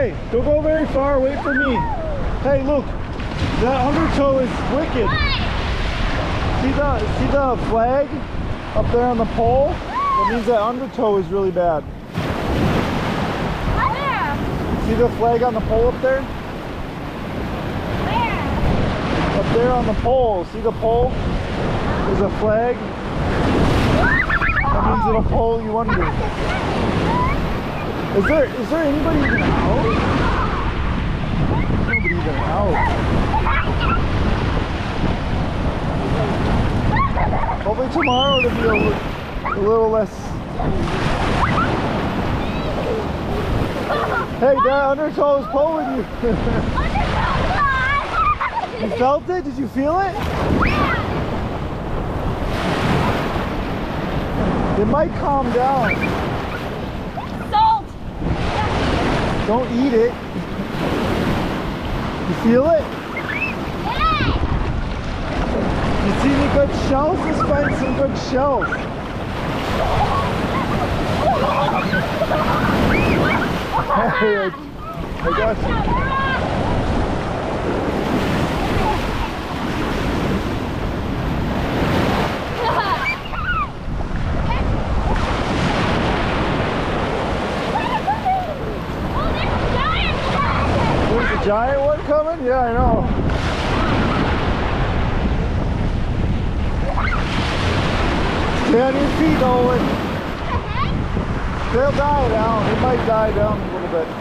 Hey, don't go very far. Wait for me. Hey, look. That undertow is wicked. See the flag up there on the pole? That means that undertow is really bad. Where? See the flag on the pole up there? Where? Up there on the pole. See the pole? There's a flag. That means it'll pull you under. Is there anybody even out? There's nobody even out. Hopefully tomorrow it'll be a little less. Hey, that undertow is pulling you. You felt it? Did you feel it? It might calm down. Salt. Don't eat it. You feel it? Yeah. You see any good shells? Let's find some good shells. Hey, I got you. There's a giant one coming? Yeah, I know. Stay on your feet, Owen. They'll die down. They might die down a little bit.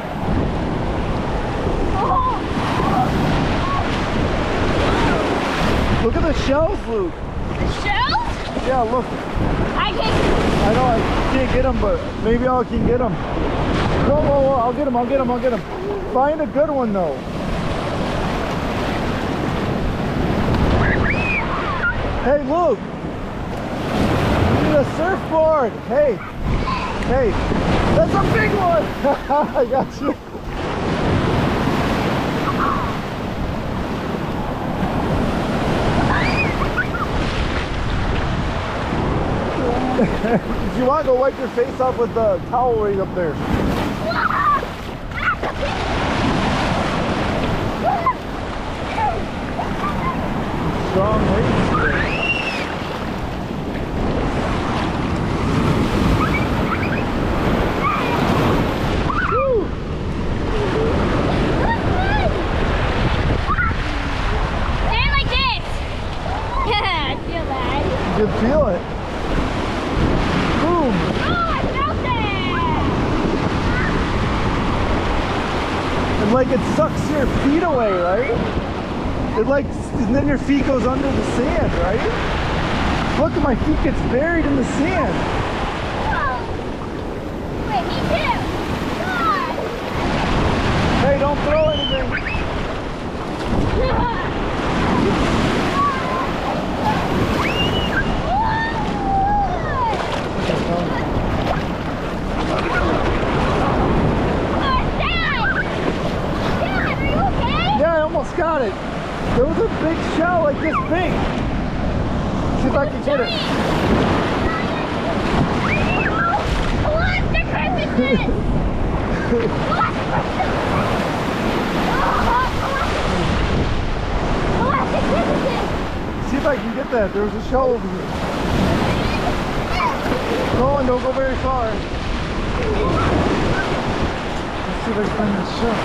Look at the shells, Luke. The shells? Yeah, look. I know I can't get them, but maybe I can get them. Whoa, whoa, whoa. I'll get them. Find a good one, though. Hey, Luke. You need a surfboard. Hey. Hey. That's a big one. I got you. If you want, go wipe your face off with the towel right up there. Strong winds today. Woo! Stand like this. Yeah, I feel that. You can feel it. Boom! Oh, I felt it! And like it sucks your feet away, right? It like, and then your feet goes under the sand, right? Look, my feet gets buried in the sand. Oh. Wait, me too. God. Hey, don't throw anything. Yeah, I almost got it. There was a big shell like this big. See if I can get it. See if I can get that. There was a shell over here. No, don't go very far. Let's see if I can find this shell.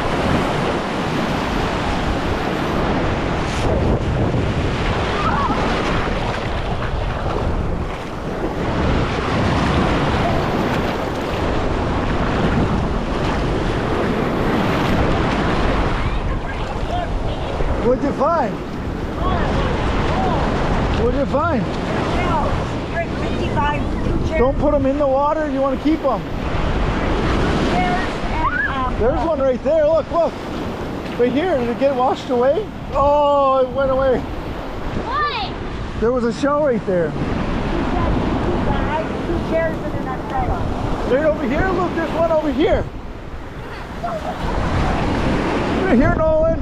What'd you find? What'd you find? Don't put them in the water. You want to keep them. There's one right there. Look, look. Right here. Did it get washed away? Oh, it went away. What? There was a shell right there. Right over here. Look, there's one over here. Right here, Nolan.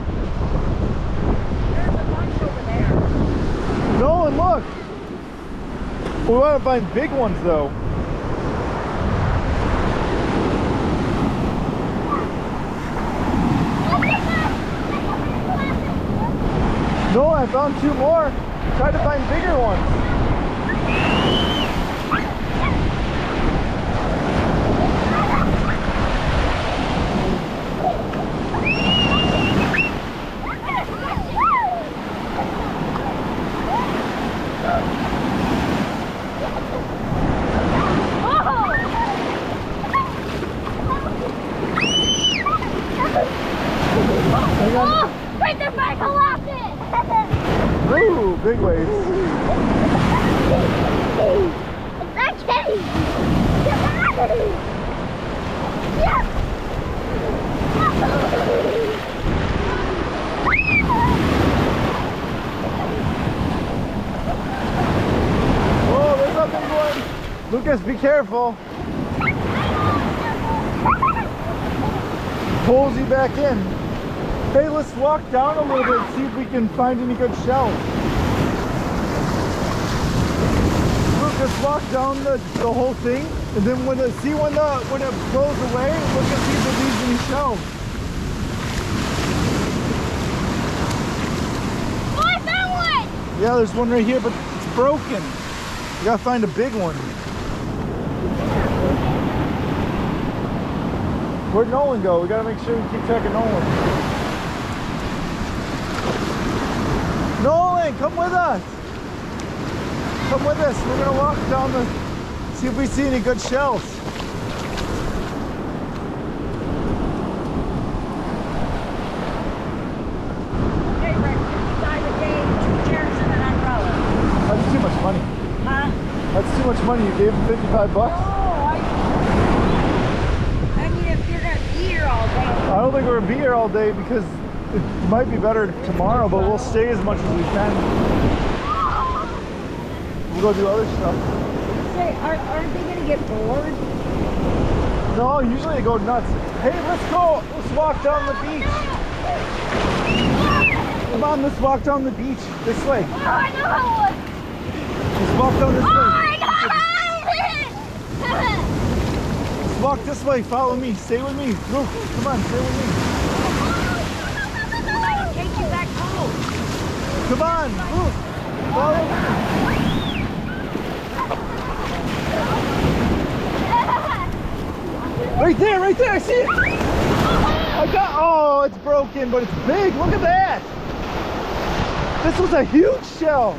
Nolan, look. We want to find big ones, though. found 2 more. Try to find bigger ones. Oh, right there by Colossus! Ooh, big waves. It's that kitty! Yeah! Oh, there's a big one. Lucas, be careful. Pulls you back in. Hey, let's walk down a little bit and see if we can find any good shells. Lucas, walk down the whole thing, and then when it blows away, look and see if it leaves any shells. Oh, I found one! Yeah, there's one right here, but it's broken. You gotta find a big one. Where'd Nolan go? We gotta make sure we keep track of Nolan. Nolan, come with us. Come with us. We're gonna walk down see if we see any good shells. Hey, Rex, inside the game, 2 chairs and an umbrella. That's too much money. Huh? That's too much money. You gave him 55 bucks. I mean, if you're going to be here all day. I don't think we're gonna be here all day because it might be better tomorrow, but we'll stay as much as we can. We'll go do other stuff. Say, aren't they going to get bored? No, usually they go nuts. Hey, let's go. Let's walk down the beach. Come on, let's walk down the beach. This way. Oh, I know! Let's walk down this Oh, way. I got it! Let's walk this way. Follow me. Stay with me. Luke, come on, stay with me. I'll take you back home. Come on, Luke. Follow me. Right there, I see it. Oh, it's broken, but it's big. Look at that. This was a huge shell.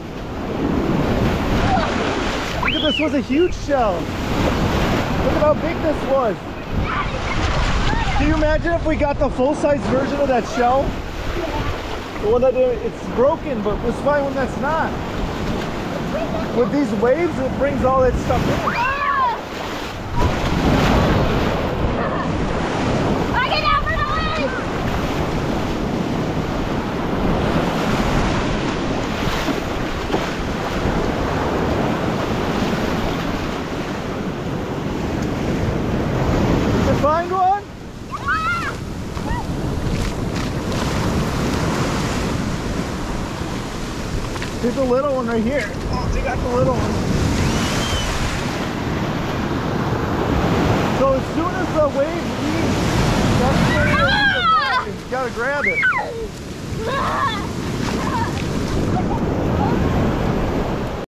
Look at this, was a huge shell. Look at how big this was. Can you imagine if we got the full-size version of that shell? The one that it's broken, but let's find one that's not. With these waves, it brings all that stuff in. Find one? Here's a little one right here. Oh, they got the little one. So as soon as the wave leaves, that's where you gotta grab it.